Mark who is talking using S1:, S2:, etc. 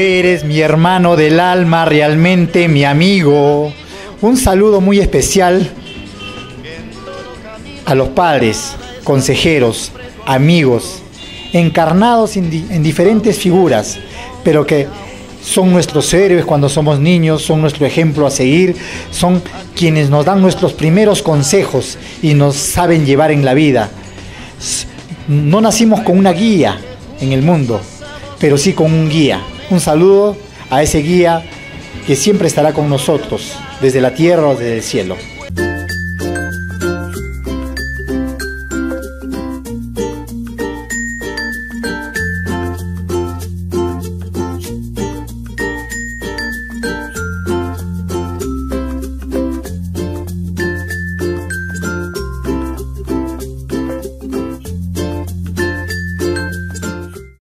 S1: Eres mi hermano del alma, realmente mi amigo. Un saludo muy especial a los padres, consejeros, amigos, encarnados en diferentes figuras, pero que son nuestros héroes cuando somos niños, son nuestro ejemplo a seguir, son quienes nos dan nuestros primeros consejos y nos saben llevar en la vida. No nacimos con una guía en el mundo, pero sí con un guía. Un saludo a ese guía que siempre estará con nosotros, desde la tierra o desde el cielo.